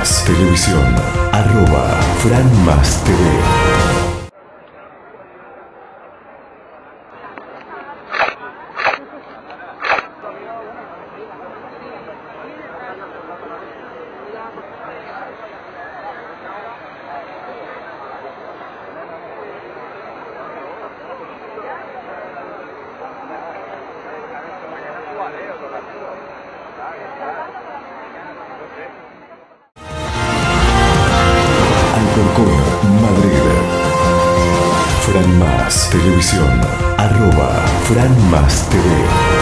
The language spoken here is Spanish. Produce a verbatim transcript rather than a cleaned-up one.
Más Televisión, arroba Fran Más T V. Alcorcón, Madrid. Fran Más Televisión, arroba Fran Más T V.